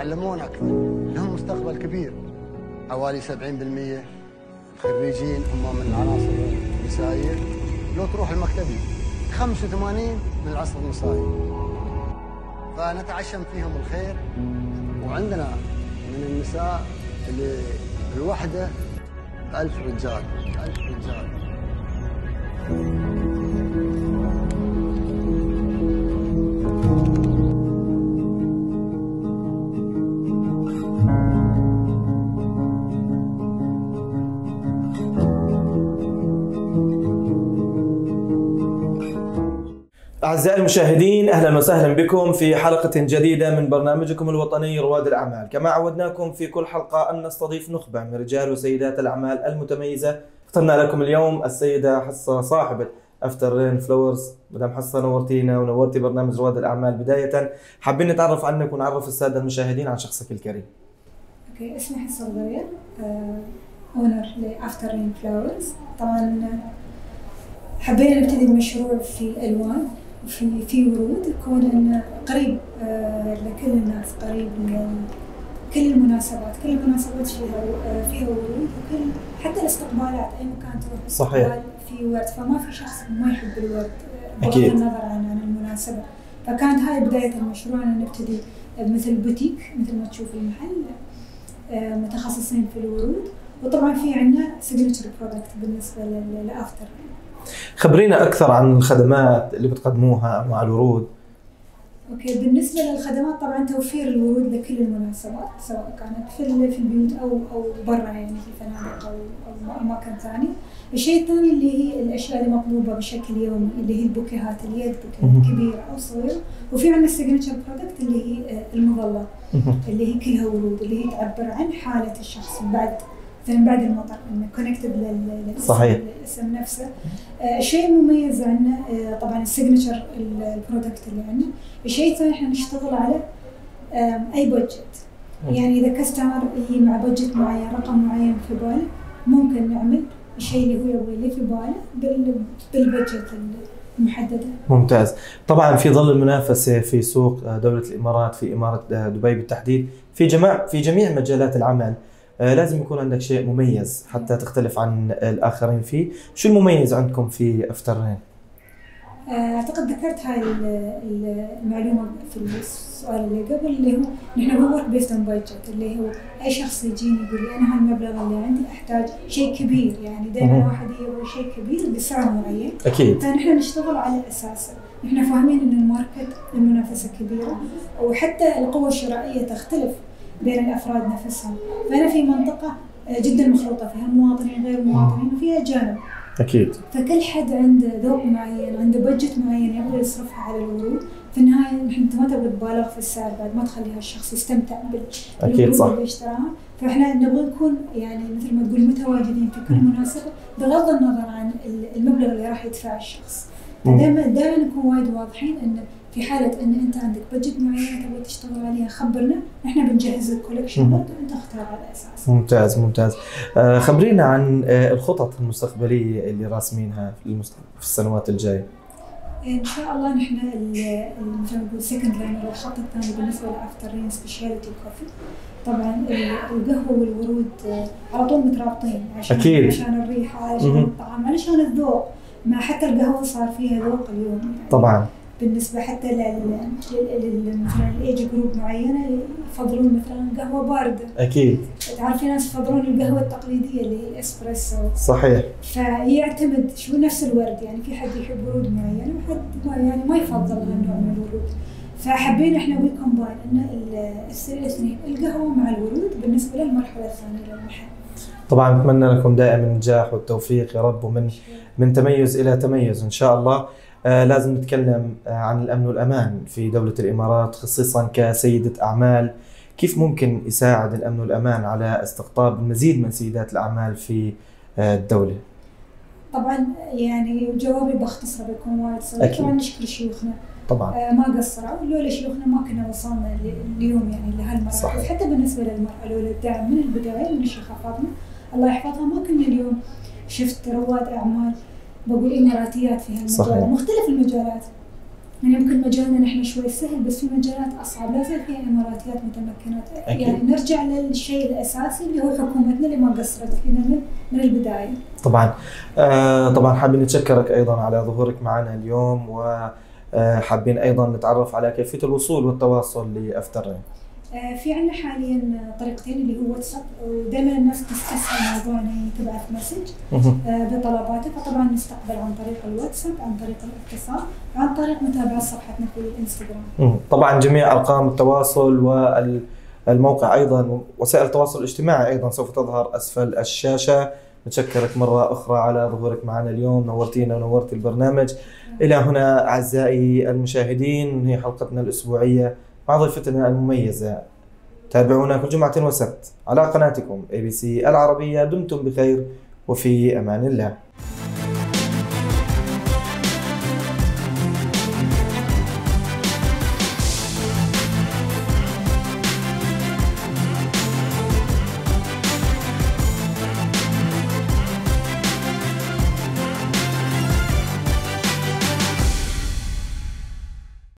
يتعلمون أكثر، لهم مستقبل كبير. حوالي 70% الخريجين هم من العناصر النسائية. لو تروح المكتبي 85 من العصر النسائي، فنتعشم فيهم الخير. وعندنا من النساء اللي الوحدة 1000 رجال، 1000 رجال. أعزائي المشاهدين، أهلا وسهلا بكم في حلقة جديدة من برنامجكم الوطني رواد الأعمال. كما عودناكم في كل حلقة أن نستضيف نخبة من رجال وسيدات الأعمال المتميزة. اخترنا لكم اليوم السيدة حصة صاحبة أفتر رين فلورز. مدام حصة، نورتينا ونورتي برنامج رواد الأعمال. بداية حابين نتعرف عنك ونعرف السادة المشاهدين عن شخصك الكريم. اوكي، اسمي حصة الغرير، اونر لافتر رين فلورز. طبعا حبينا نبتدي المشروع في الوان في ورود، كون انه قريب لكل الناس، قريب من كل المناسبات. كل المناسبات فيها ورود، وكل حتى الاستقبالات اي مكان تروح صحيح في ورد، فما في شخص ما يحب الورد بغض أكيد. النظر عن المناسبة. فكانت هاي بداية المشروع، ان نبتدي مثل بوتيك مثل ما تشوف المحل، متخصصين في الورود. وطبعا في عندنا سيجنتشر برودكت بالنسبة لافتر. خبرينا أكثر عن الخدمات اللي بتقدموها مع الورود. اوكي، بالنسبه للخدمات طبعا توفير الورود لكل المناسبات، سواء كانت في البيوت او برا، يعني في الفنادق او اماكن ثانيه. الشيء الثاني اللي هي الاشياء اللي مطلوبه بشكل يومي، اللي هي البوكيهات، اليد بوكيهات كبيره او صغيره. وفي عندنا السيجنتشر برودكت اللي هي المظلات، اللي هي كلها ورود، اللي هي تعبر عن حاله الشخص بعد المطر، انه كونكتد للاسم نفسه. الشيء المميز عندنا طبعا السيجنتشر البرودكت اللي عندنا. الشيء الثاني احنا نشتغل على اي بادجت، يعني اذا كاستمر يجي مع بادجت معين، رقم معين في باله، ممكن نعمل الشيء اللي هو يبغى، اللي في باله بالبادجت المحدده. ممتاز. طبعا في ظل المنافسه في سوق دوله الامارات، في اماره دبي بالتحديد، في جميع مجالات العمل، لازم يكون عندك شيء مميز حتى تختلف عن الآخرين فيه. شو المميز عندكم في أفتر رين؟ أعتقد ذكرت هاي المعلومة في السؤال اللي قبل، اللي هو نحن بنورك بيست اون بادجت، اللي هو أي شخص يجيني يقول لي أنا هالمبلغ اللي عندي أحتاج شيء كبير، يعني دائما واحد يبغى شيء كبير بسعر معين. أكيد. فنحن نشتغل على أساسه. نحن فاهمين إن الماركت المنافسة كبيرة، وحتى القوة الشرائية تختلف بين الأفراد نفسهم. فأنا في منطقة جدا مخلوطة، فيها مواطنين غير مواطنين وفيها أجانب. أكيد. فكل حد عنده ذوق معين، عنده بادجت معين يبغى يصرفها على الورود. في النهاية نحن ما تبغى تبالغ في السعر، بعد ما تخلي هالشخص يستمتع بالورود اللي يشتراها. فإحنا نبغى نكون يعني مثل ما تقول متواجدين في كل مناسبة، بغض النظر عن المبلغ اللي راح يدفعه الشخص. دائما نكون وايد واضحين إن في حالة إن أنت عندك بادجت معينة تبغى تشتغل عليها، خبرنا، إحنا بنجهز لك كولكشن وأنت اختار على أساس. ممتاز ممتاز. خبرينا عن الخطط المستقبلية اللي راسمينها في السنوات الجاية. إن شاء الله نحن مثل ما نقول سكند لاين، الخط الثاني بالنسبة لأفتر رين سبيشاليتي كوفي. طبعا القهوة والورود على طول مترابطين، عشان الريحة، عشان الطعم، علشان الذوق. ما حتى القهوة صار فيها ذوق اليوم يعني. طبعا. بالنسبة حتى مثلا الايج جروب معينة يفضلون مثلا قهوة باردة. أكيد. تعرف في ناس يفضلون القهوة التقليدية اللي هي الاسبريسو. صحيح. فيعتمد شو نفس الورد، يعني في حد يحب ورود معين وحد يعني ما يفضل هالنوع من الورود. فحبينا احنا وي كومباين ان الاثنين، القهوة مع الورود بالنسبة للمرحلة الثانية للمحل. طبعا نتمنى لكم دائما النجاح والتوفيق يا رب، ومن تميز إلى تميز إن شاء الله. لازم نتكلم عن الأمن والأمان في دولة الإمارات، خصيصا كسيدة أعمال. كيف ممكن يساعد الأمن والأمان على استقطاب المزيد من سيدات الأعمال في الدولة؟ طبعا يعني جوابي باختصر بيكون وايد صريح. طبعا نشكر شيوخنا، طبعا ما قصروا، لولا شيوخنا ما كنا وصلنا اليوم يعني لهالمراحل. حتى بالنسبة للمرأة لولا الدعم من البداية من الشيخة فاطمة الله يحفظها، ما كنا اليوم شفت رواد أعمال بقول إماراتيات في هالمجال، مختلف المجالات. يعني يمكن مجالنا نحن شوي سهل، بس في مجالات أصعب لا زال فيها إماراتيات متمكنات. يعني نرجع للشيء الأساسي اللي هو حكومتنا اللي ما قصرت فينا من البداية. طبعا طبعا حابين نتشكرك أيضا على ظهورك معنا اليوم، وحابين أيضا نتعرف على كيفية الوصول والتواصل لأفتر. في عندنا حاليا طريقتين اللي هو واتساب، ودائما الناس تستسهل موضوع انها تبعث مسج بطلباتها، فطبعا نستقبل عن طريق الواتساب، عن طريق الاتصال، عن طريق متابعة صفحتنا في الانستغرام. طبعا جميع ارقام التواصل والموقع ايضا وسائل التواصل الاجتماعي ايضا سوف تظهر اسفل الشاشة. نتشكرك مرة اخرى على ظهورك معنا اليوم، نورتينا ونورت البرنامج. الى هنا اعزائي المشاهدين هي حلقتنا الاسبوعية مع ضيفتنا المميزة. تابعونا كل جمعة وسبت على قناتكم ABC العربية. دمتم بخير وفي أمان الله.